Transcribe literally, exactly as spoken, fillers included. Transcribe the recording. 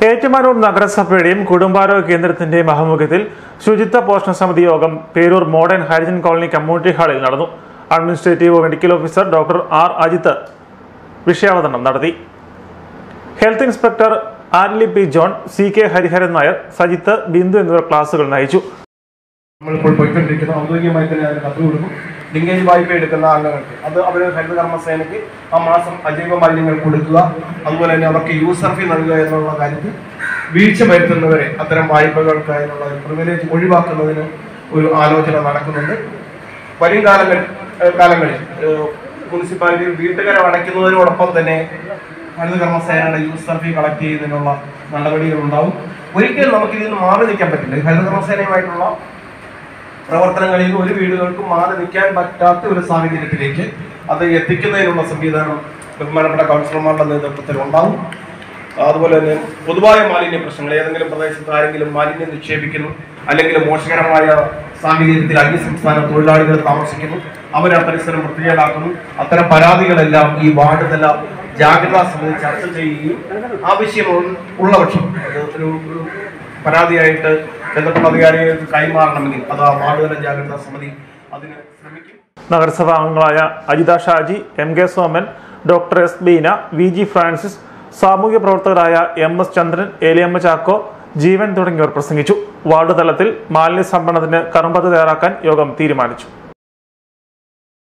ഏറ്റുമാനൂർ നഗരസഭയുടെയും കുടുംബാരോഗ്യ കേന്ദ്രത്തിന്റെയും ആഭിമുഖ്യത്തിൽ ശുചിത്വ പോഷണ സമിതി യോഗം Perur modern Harijan colony community ഹാളിൽ നടന്നു. Administrative medical officer doctor R Ajith വിഷയാവതരണം നടത്തി. ഹെൽത്ത് ഇൻസ്പെക്ടർ ആർലി P John, C K Hariharan Nair, Sajith, Bindu എന്നിവർ ക്ലാസുകൾ നയിച്ചു. നമ്മളിപ്പോൾ പോയിക്കൊണ്ടിരിക്കുന്ന ഔദ്യോഗികമായി തന്നെ അതിന് കത്ത് കൊടുക്കും. ലിങ്കേജ് വായ്പ എടുക്കുന്ന അംഗങ്ങൾക്ക് അത് അവർ ഹരിത കർമ്മസേനയ്ക്ക് ആ മാസം അജൈവ മാലിന്യങ്ങൾ കൊടുക്കുക, അതുപോലെ തന്നെ അവർക്ക് യൂസർ ഫീ നൽകുക എന്നുള്ള കാര്യത്തിൽ വീഴ്ച വരുത്തുന്നവരെ അത്തരം വായ്പകൾക്കായുള്ള പ്രിവിലേജ് ഒഴിവാക്കുന്നതിന് ഒരു ആലോചന നടക്കുന്നുണ്ട്. വരും കാലങ്ങൾ കാലങ്ങളിൽ മുനിസിപ്പാലിറ്റിയിൽ വീട്ടുകാരെ അടയ്ക്കുന്നതിനോടൊപ്പം തന്നെ ഹരിത കർമ്മസേനയുടെ യൂസർ ഫീ കളക്ട് ചെയ്യുന്നതിനുള്ള നടപടികൾ ഉണ്ടാവും. ഒരിക്കലും നമുക്ക് ഇതിൽ നിന്ന് മാറി നിൽക്കാൻ പറ്റില്ല. ഹരിത കർമ്മസേനയുമായിട്ടുള്ള പ്രവർത്തനങ്ങളിൽ ഒരു വീടുകൾക്കും മാറി നിൽക്കാൻ പറ്റാത്ത ഒരു സാഹചര്യത്തിലേക്ക് അത് എത്തിക്കുന്നതിനുള്ള സംവിധാനം ബഹുമാനപ്പെട്ട കൗൺസിലർമാരുടെ നേതൃത്വത്തിൽ ഉണ്ടാവും. അതുപോലെ തന്നെ പൊതുവായ മാലിന്യ പ്രശ്നങ്ങൾ, ഏതെങ്കിലും പ്രദേശത്ത് ആരെങ്കിലും മാലിന്യം നിക്ഷേപിക്കുന്നു, അല്ലെങ്കിൽ മോശകരമായ സാഹചര്യത്തിൽ അന്യ സംസ്ഥാന തൊഴിലാളികൾ താമസിക്കുന്നു, അവർ ആ പരിസരം വൃത്തികേടാക്കുന്നു, അത്തരം പരാതികളെല്ലാം ഈ വാർഡ് തല ജാഗ്രതാ സമിതി ചർച്ച ചെയ്യുകയും ആവശ്യം ഉള്ള പക്ഷം ഒരു പരാതിയായിട്ട് ബന്ധപ്പെട്ട അധികാരികൾക്ക് കൈമാറണമെങ്കിൽ അത് ആ വാർഡ് തല ജാഗ്രതാ സമിതി അതിന് ശ്രമിക്കും. നഗരസഭാ അംഗങ്ങളായ Ajitha Shaji, M K Soman, doctor S Beena, V G Francis, സാമൂഹ്യ പ്രവർത്തകരായ എം എസ് ചന്ദ്രൻ, ഏലിയമ്മ ചാക്കോ, ജീവൻ തുടങ്ങിയവർ പ്രസംഗിച്ചു. വാർഡ് തലത്തിൽ മാലിന്യ സംഭരണത്തിന് കർമ്മപദ്ധതി തയ്യാറാക്കാൻ യോഗം തീരുമാനിച്ചു.